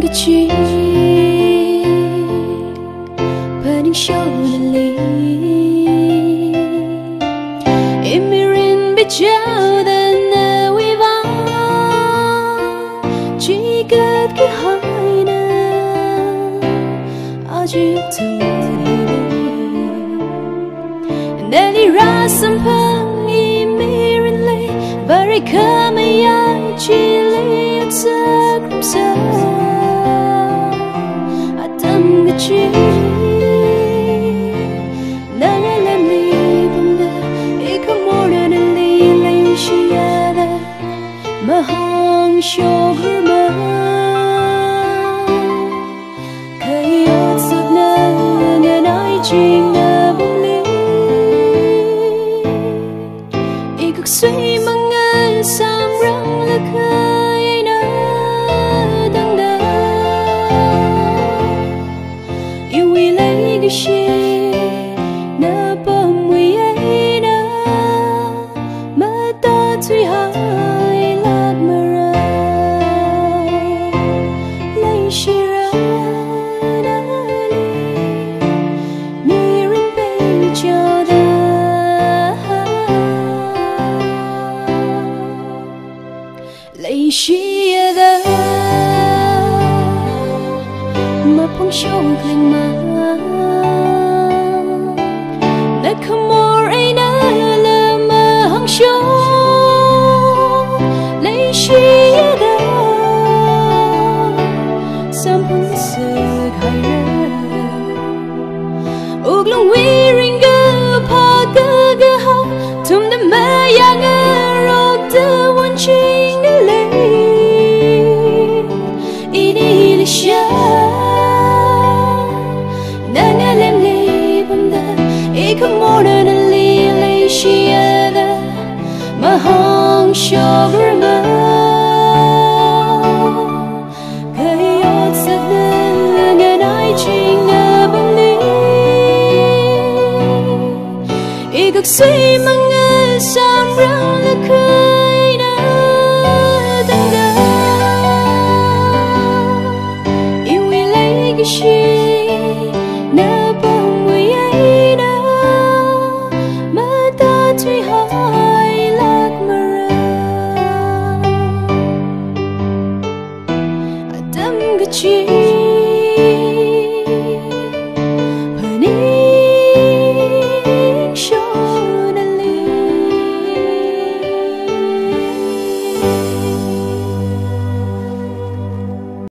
cái chi và những show NALI Emirin bị trao đến nơi vắng chỉ kết cái hỏi nào aji tu NALI ra sampang Emirin le bari kamaya chili atsak sa atam gachi nanga lamli bunda ikamora NALI LEISHI mahang shogurma kayat sakna nganai CHINGRA bumli ikak suy mangal samrang lakay na dangda iwilay gashi na pamwiyay na matatwi hay lat mara LEISHI ra NALI mirin bay chada LEISHI da mapang shong kling ma na kamor ay na lama hang shong LEISHI da sampun sag hayra uglong wiring ga pa ga ga ha tum da mayang rok da one CHINGRA ikamora NALI LEISHI mahang shogurma kayat sakna nganai CHINGRA bumli ikak suy mangal sa